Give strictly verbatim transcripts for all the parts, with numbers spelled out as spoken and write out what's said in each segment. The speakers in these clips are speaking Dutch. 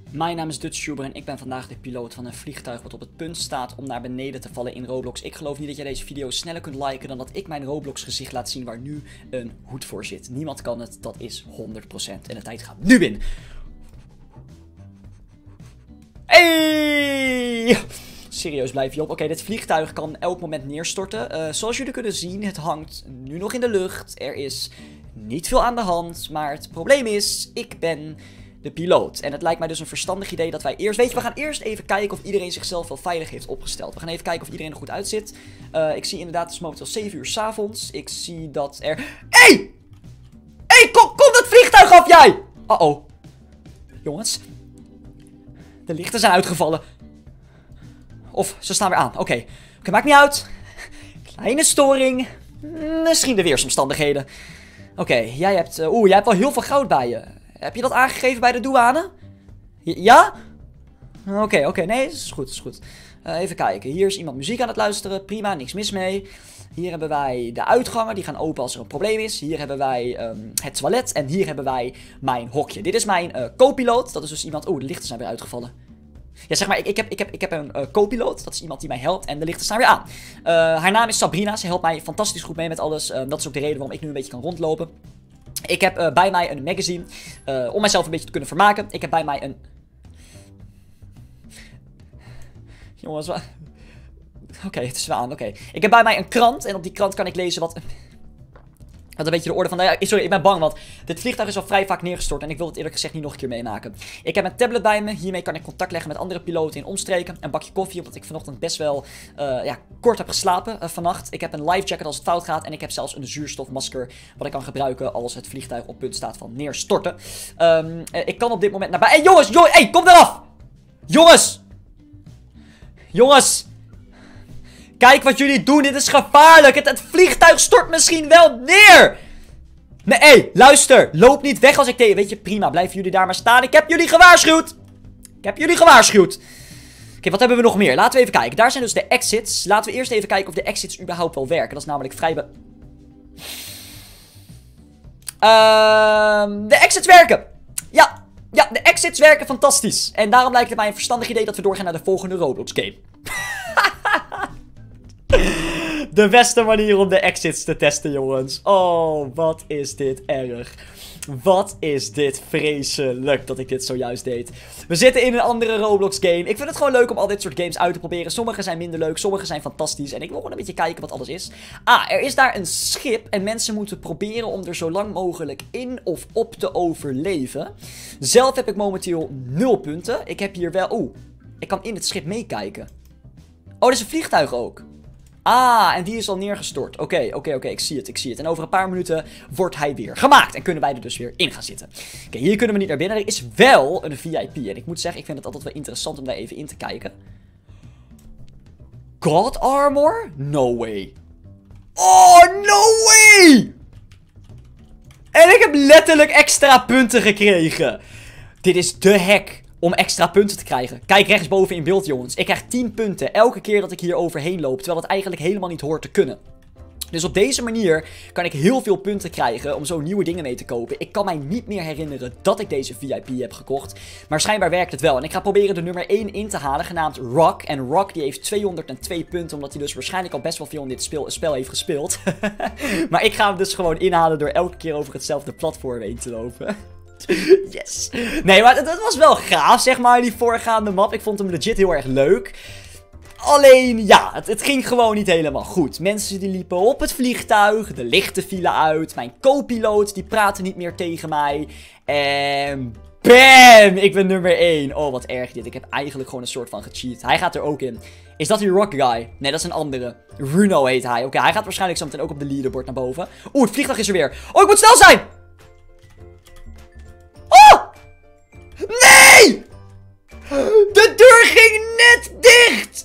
Mijn naam is DutchTuber en ik ben vandaag de piloot van een vliegtuig wat op het punt staat om naar beneden te vallen in Roblox. Ik geloof niet dat jij deze video sneller kunt liken dan dat ik mijn Roblox gezicht laat zien waar nu een hoed voor zit. Niemand kan het, dat is honderd procent. En de tijd gaat nu in. Hey! Serieus, blijf je op. Oké, okay, dit vliegtuig kan elk moment neerstorten. Uh, zoals jullie kunnen zien, het hangt nu nog in de lucht. Er is niet veel aan de hand, maar het probleem is, ik ben de piloot. En het lijkt mij dus een verstandig idee dat wij eerst... Weet je, we gaan eerst even kijken of iedereen zichzelf wel veilig heeft opgesteld. We gaan even kijken of iedereen er goed uitzit. Uh, ik zie inderdaad, het is momenteel zeven uur 's avonds. Ik zie dat er... Hey! Hey, kom, kom dat vliegtuig af, jij! Uh-oh. Jongens. De lichten zijn uitgevallen. Of, ze staan weer aan. Oké. Okay. Okay, maakt niet uit. Kleine storing. Misschien de weersomstandigheden. Oké, okay, jij hebt... Uh, Oeh, jij hebt wel heel veel goud bij je. Heb je dat aangegeven bij de douane? Ja? Oké, okay, oké. Okay. Nee, dat is goed, dat is goed. Uh, even kijken. Hier is iemand muziek aan het luisteren. Prima, niks mis mee. Hier hebben wij de uitgangen. Die gaan open als er een probleem is. Hier hebben wij um, het toilet. En hier hebben wij mijn hokje. Dit is mijn uh, co-piloot. Dat is dus iemand... Oeh, de lichten zijn weer uitgevallen. Ja, zeg maar, ik, ik, heb, ik, heb, ik heb een uh, co-piloot. Dat is iemand die mij helpt. En de lichten staan weer aan. Uh, haar naam is Sabrina. Ze helpt mij fantastisch goed mee met alles. Uh, dat is ook de reden waarom ik nu een beetje kan rondlopen. Ik heb uh, bij mij een magazine. Uh, om mijzelf een beetje te kunnen vermaken. Ik heb bij mij een... Jongens, wat... Oké, okay, het is weer aan. Oké. Okay. Ik heb bij mij een krant. En op die krant kan ik lezen wat... Wat een beetje de orde van... Nou ja, sorry, ik ben bang, want dit vliegtuig is al vrij vaak neergestort. En ik wil het eerlijk gezegd niet nog een keer meemaken. Ik heb een tablet bij me. Hiermee kan ik contact leggen met andere piloten in omstreken. Een bakje koffie, omdat ik vanochtend best wel uh, ja, kort heb geslapen uh, vannacht. Ik heb een life jacket als het fout gaat. En ik heb zelfs een zuurstofmasker wat ik kan gebruiken als het vliegtuig op punt staat van neerstorten. Um, uh, ik kan op dit moment naar buiten... Hé, hey, jongens! Jongens! Hé, hey, kom eraf! Jongens! Jongens! Kijk wat jullie doen, dit is gevaarlijk. Het, het vliegtuig stort misschien wel neer. Nee, hé, hey, luister. Loop niet weg als ik tegen... Weet je, prima, blijven jullie daar maar staan. Ik heb jullie gewaarschuwd. Ik heb jullie gewaarschuwd. Oké, okay, wat hebben we nog meer? Laten we even kijken. Daar zijn dus de exits. Laten we eerst even kijken of de exits überhaupt wel werken. Dat is namelijk vrij... Be... Uh, de exits werken. Ja, ja, de exits werken fantastisch. En daarom lijkt het mij een verstandig idee dat we doorgaan naar de volgende Roblox game. De beste manier om de exits te testen, jongens. Oh, wat is dit erg. Wat is dit vreselijk dat ik dit zojuist deed. We zitten in een andere Roblox game. Ik vind het gewoon leuk om al dit soort games uit te proberen. Sommige zijn minder leuk, sommige zijn fantastisch. En ik wil gewoon een beetje kijken wat alles is. Ah, er is daar een schip. En mensen moeten proberen om er zo lang mogelijk in of op te overleven. Zelf heb ik momenteel nul punten. Ik heb hier wel... Oeh, ik kan in het schip meekijken. Oh, dat is een vliegtuig ook. Ah, en die is al neergestort. Oké, okay, oké, okay, oké, okay, ik zie het, ik zie het. En over een paar minuten wordt hij weer gemaakt. En kunnen wij er dus weer in gaan zitten. Oké, okay, hier kunnen we niet naar binnen. Er is wel een V I P. En ik moet zeggen, ik vind het altijd wel interessant om daar even in te kijken. God Armor? No way. Oh, no way! En ik heb letterlijk extra punten gekregen. Dit is de hack om extra punten te krijgen. Kijk rechtsboven in beeld, jongens. Ik krijg tien punten elke keer dat ik hier overheen loop. Terwijl het eigenlijk helemaal niet hoort te kunnen. Dus op deze manier kan ik heel veel punten krijgen om zo nieuwe dingen mee te kopen. Ik kan mij niet meer herinneren dat ik deze V I P heb gekocht. Maar schijnbaar werkt het wel. En ik ga proberen de nummer één in te halen, genaamd Rock. En Rock die heeft tweehonderdtwee punten, omdat hij dus waarschijnlijk al best wel veel in dit spel, spel heeft gespeeld. Maar ik ga hem dus gewoon inhalen door elke keer over hetzelfde platform heen te lopen. Yes. Nee, maar dat was wel gaaf, zeg maar, die voorgaande map. Ik vond hem legit heel erg leuk. Alleen, ja, het, het ging gewoon niet helemaal goed. Mensen die liepen op het vliegtuig, de lichten vielen uit. Mijn co-piloot, die praatte niet meer tegen mij. En bam, ik ben nummer één. Oh, wat erg dit. Ik heb eigenlijk gewoon een soort van gecheat. Hij gaat er ook in. Is dat die Rock Guy? Nee, dat is een andere. Runo heet hij. Oké, okay, hij gaat waarschijnlijk zo meteen ook op de leaderboard naar boven. Oeh, het vliegtuig is er weer. Oh, ik moet snel zijn! Oh! Nee! De deur ging net dicht!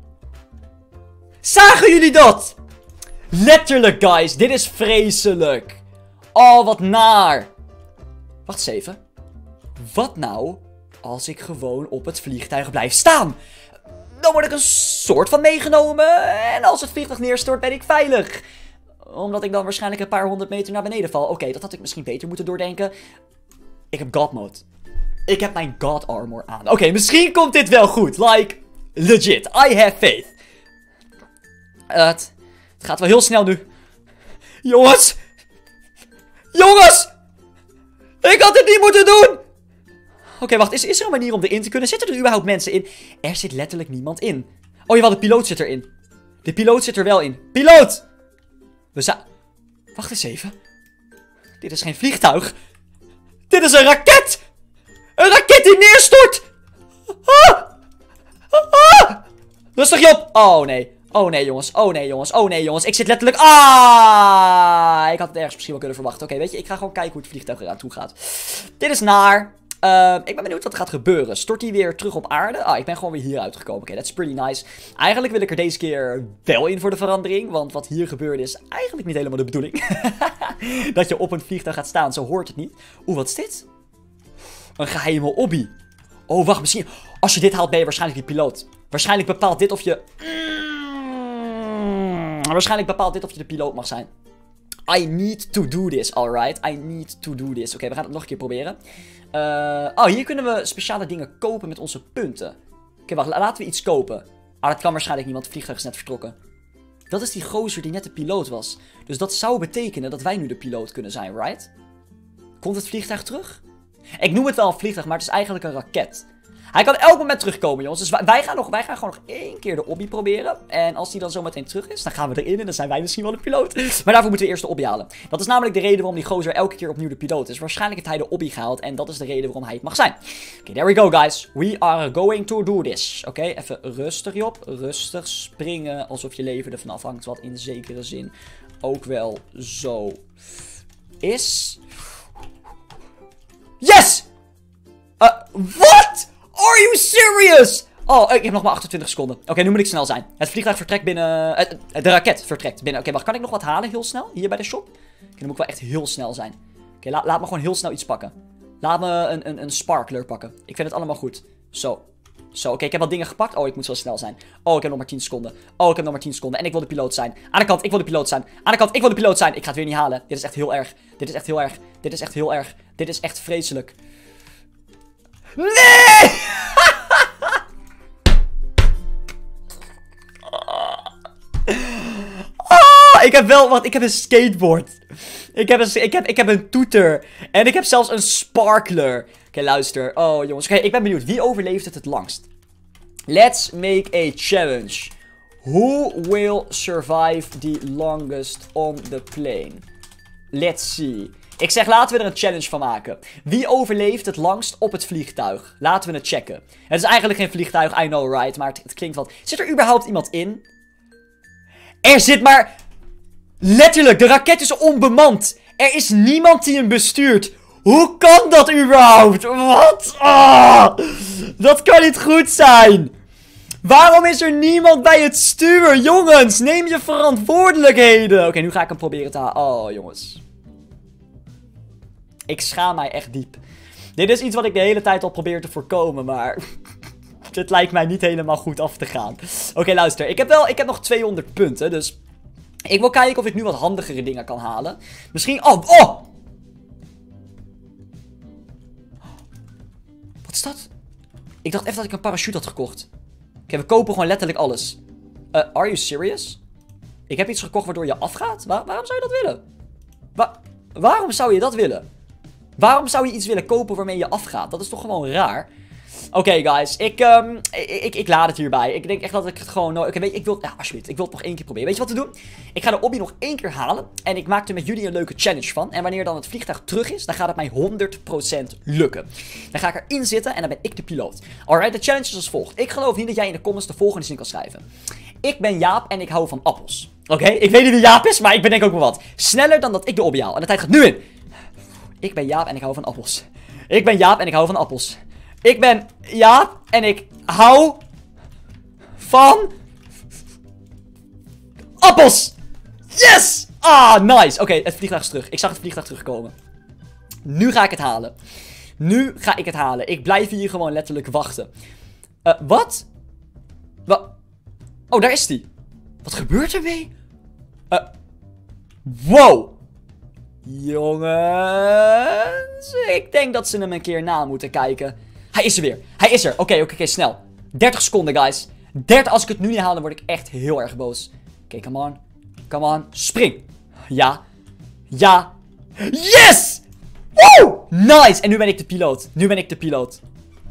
Zagen jullie dat? Letterlijk, guys. Dit is vreselijk. Oh, wat naar. Wacht eens even. Wat nou als ik gewoon op het vliegtuig blijf staan? Dan word ik een soort van meegenomen. En als het vliegtuig neerstort, ben ik veilig. Omdat ik dan waarschijnlijk een paar honderd meter naar beneden val. Oké, okay, dat had ik misschien beter moeten doordenken. Ik heb God mode. Ik heb mijn God Armor aan. Oké, okay, misschien komt dit wel goed. Like, legit. I have faith. Uh, het, het gaat wel heel snel nu. Jongens. Jongens. Ik had dit niet moeten doen. Oké, okay, wacht. Is, is er een manier om erin te kunnen? Zitten er überhaupt mensen in? Er zit letterlijk niemand in. Oh, jawel, de piloot zit erin. De piloot zit er wel in. Piloot! We zijn... Wacht eens even. Dit is geen vliegtuig. Dit is een raket! Een raket die neerstort! Ah! Ah! Rustig, Job! Oh, nee. Oh, nee, jongens. Oh, nee, jongens. Oh, nee, jongens. Ik zit letterlijk... Ah! Ik had het ergens misschien wel kunnen verwachten. Oké, okay, weet je, ik ga gewoon kijken hoe het vliegtuig eraan toe gaat. Dit is naar... Uh, ik ben benieuwd wat er gaat gebeuren. Stort hij weer terug op aarde? Ah, ik ben gewoon weer hier uitgekomen. Oké, okay, that's pretty nice. Eigenlijk wil ik er deze keer wel in voor de verandering. Want wat hier gebeurde is eigenlijk niet helemaal de bedoeling. Dat je op een vliegtuig gaat staan. Zo hoort het niet. Oeh, wat is dit? Een geheime obby. Oh, wacht. Misschien... Als je dit haalt, ben je waarschijnlijk die piloot. Waarschijnlijk bepaalt dit of je... Mm... Waarschijnlijk bepaalt dit of je de piloot mag zijn. I need to do this, alright? I need to do this. Oké, okay, we gaan het nog een keer proberen. Uh, oh, hier kunnen we speciale dingen kopen met onze punten. Oké, okay, wacht. Laten we iets kopen. Ah, dat kan waarschijnlijk niet, want het vliegtuig is net vertrokken. Dat is die gozer die net de piloot was. Dus dat zou betekenen dat wij nu de piloot kunnen zijn, right? Komt het vliegtuig terug? Ik noem het wel een vliegtuig, maar het is eigenlijk een raket. Hij kan elk moment terugkomen, jongens. Dus wij gaan, nog, wij gaan gewoon nog één keer de obby proberen. En als die dan zo meteen terug is, dan gaan we erin. En dan zijn wij misschien wel de piloot. Maar daarvoor moeten we eerst de obby halen. Dat is namelijk de reden waarom die gozer elke keer opnieuw de piloot is. Waarschijnlijk heeft hij de obby gehaald. En dat is de reden waarom hij het mag zijn. Oké, okay, there we go, guys. We are going to do this. Oké, okay, even rustig, Job. Rustig springen. Alsof je leven ervan afhangt. Wat in zekere zin ook wel zo is. Yes! Uh, what? Are you serious? Oh, ik heb nog maar achtentwintig seconden. Oké, okay, nu moet ik snel zijn. Het vliegtuig vertrekt binnen... Uh, de raket vertrekt binnen... Oké, okay, wacht. Kan ik nog wat halen heel snel? Hier bij de shop? Oké, okay, dan moet ik wel echt heel snel zijn. Oké, okay, la laat me gewoon heel snel iets pakken. Laat me een, een, een sparkler pakken. Ik vind het allemaal goed. Zo. Zo, oké. Okay, ik heb wat dingen gepakt. Oh, ik moet zo snel zijn. Oh, ik heb nog maar tien seconden. Oh, ik heb nog maar tien seconden. En ik wil de piloot zijn. Aan de kant, ik wil de piloot zijn. Aan de kant, ik wil de piloot zijn. Ik ga het weer niet halen. Dit is echt heel erg. Dit is echt heel erg. Dit is echt heel erg. Dit is echt vreselijk. Nee! Oh, ik heb wel wat. Ik heb een skateboard. Ik heb een, ik heb, ik heb een toeter. En ik heb zelfs een sparkler. Oké, okay, luister. Oh, jongens. Oké, okay, ik ben benieuwd. Wie overleeft het het langst? Let's make a challenge. Who will survive the longest on the plane? Let's see. Ik zeg, laten we er een challenge van maken. Wie overleeft het langst op het vliegtuig? Laten we het checken. Het is eigenlijk geen vliegtuig, I know, right? Maar het, het klinkt wat... Zit er überhaupt iemand in? Er zit maar... Letterlijk, de raket is onbemand. Er is niemand die hem bestuurt. Hoe kan dat überhaupt? Wat? Oh, dat kan niet goed zijn. Waarom is er niemand bij het stuur? Jongens, neem je verantwoordelijkheden. Oké, okay, nu ga ik hem proberen te halen. Oh, jongens. Ik schaam mij echt diep. Dit is iets wat ik de hele tijd al probeer te voorkomen, maar... Dit lijkt mij niet helemaal goed af te gaan. Oké, okay, luister. Ik heb wel... Ik heb nog tweehonderd punten, dus... Ik wil kijken of ik nu wat handigere dingen kan halen. Misschien... Oh! Oh! Wat is dat? Ik dacht even dat ik een parachute had gekocht. Oké, okay, we kopen gewoon letterlijk alles. Uh, are you serious? Ik heb iets gekocht waardoor je afgaat? Waar, waarom zou je dat willen? Wa waarom zou je dat willen? Waarom zou je iets willen kopen waarmee je afgaat? Dat is toch gewoon raar? Oké, okay, guys. Ik, um, ik, ik, ik laat het hierbij. Ik denk echt dat ik het gewoon... No okay, weet, ik wil... Ja, alsjeblieft. Ik wil het nog één keer proberen. Weet je wat we doen? Ik ga de obby nog één keer halen. En ik maak er met jullie een leuke challenge van. En wanneer dan het vliegtuig terug is, dan gaat het mij honderd procent lukken. Dan ga ik erin zitten en dan ben ik de piloot. Alright, de challenge is als volgt. Ik geloof niet dat jij in de comments de volgende zin kan schrijven. Ik ben Jaap en ik hou van appels. Oké? Okay? Ik weet niet wie Jaap is, maar ik bedenk ook wel wat. Sneller dan dat ik de obby haal. En de tijd gaat nu in. Ik ben Jaap en ik hou van appels. Ik ben Jaap en ik hou van appels. Ik ben Jaap en ik hou van appels. Yes! Ah, nice. Oké, okay, het vliegtuig is terug. Ik zag het vliegtuig terugkomen. Nu ga ik het halen. Nu ga ik het halen. Ik blijf hier gewoon letterlijk wachten. Uh, wat? Wat? Oh, daar is die. Wat gebeurt er mee? Uh, wow. Jongens, ik denk dat ze hem een keer na moeten kijken. Hij is er weer. Hij is er. Oké, okay, oké, okay, okay, snel. dertig seconden, guys. dertig, als ik het nu niet haal, dan word ik echt heel erg boos. Oké, okay, come on. Come on. Spring. Ja. Ja. Yes! Woo! Nice. En nu ben ik de piloot. Nu ben ik de piloot.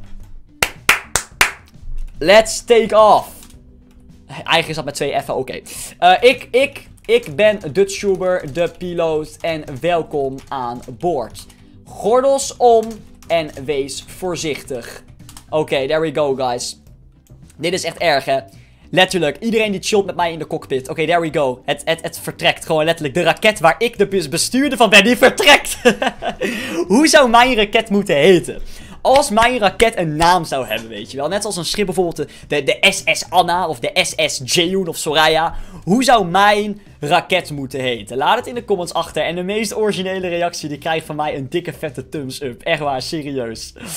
Let's take off. Eigenlijk is dat met twee F'en. Oké. Okay. Uh, ik, ik... Ik ben Dutchtuber, de piloot en welkom aan boord. Gordels om en wees voorzichtig. Oké, okay, there we go, guys. Dit is echt erg, hè. Letterlijk, iedereen die chillt met mij in de cockpit. Oké, okay, there we go. Het, het, het vertrekt gewoon letterlijk. De raket waar ik de bestuurder van ben, die vertrekt. Hoe zou mijn raket moeten heten? Als mijn raket een naam zou hebben, weet je wel. Net als een schip bijvoorbeeld de, de, de S S Anna of de S S Jeoen of Soraya. Hoe zou mijn raket moeten heten? Laat het in de comments achter. En de meest originele reactie die krijgt van mij een dikke vette thumbs up. Echt waar, serieus. Oh,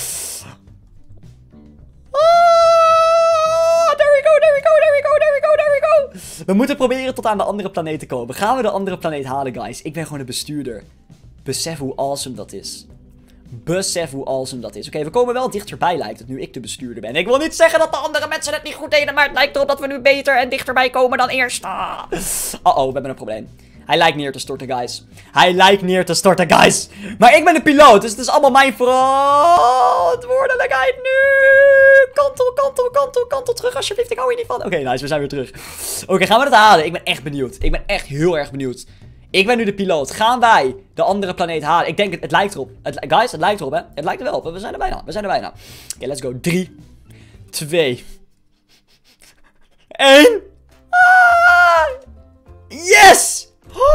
there we go, there we go, there we go, there we go, there we go. We moeten proberen tot aan de andere planeet te komen. Gaan we de andere planeet halen, guys? Ik ben gewoon de bestuurder. Besef hoe awesome dat is. Besef hoe awesome dat is. Oké, okay, we komen wel dichterbij, lijkt het, nu ik de bestuurder ben. Ik wil niet zeggen dat de andere mensen het niet goed deden, maar het lijkt erop dat we nu beter en dichterbij komen dan eerst. Ah. Uh oh, we hebben een probleem. Hij lijkt neer te storten, guys. Hij lijkt neer te storten, guys. Maar ik ben de piloot, dus het is allemaal mijn verantwoordelijkheid nu. Kantel, kantel, kantel, kantel terug, alsjeblieft. Ik hou hier niet van. Oké, okay, nice, we zijn weer terug. Oké, okay, gaan we het halen? Ik ben echt benieuwd. Ik ben echt heel erg benieuwd. Ik ben nu de piloot. Gaan wij de andere planeet halen? Ik denk, het, het lijkt erop. Het, guys, het lijkt erop, hè? Het lijkt er wel op. We zijn er bijna. We zijn er bijna. Oké, okay, let's go. drie, twee, één. Ah! Yes!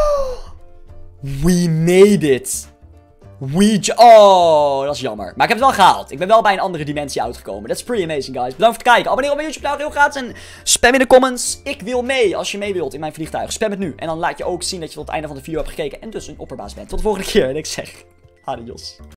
We made it. We... Oh, dat is jammer. Maar ik heb het wel gehaald. Ik ben wel bij een andere dimensie uitgekomen. That's pretty amazing, guys. Bedankt voor het kijken. Abonneer op mijn YouTube kanaal, heel gratis. En spam in de comments. Ik wil mee als je mee wilt in mijn vliegtuig. Spam het nu. En dan laat je ook zien dat je tot het einde van de video hebt gekeken. En dus een opperbaas bent. Tot de volgende keer. En ik zeg, adios.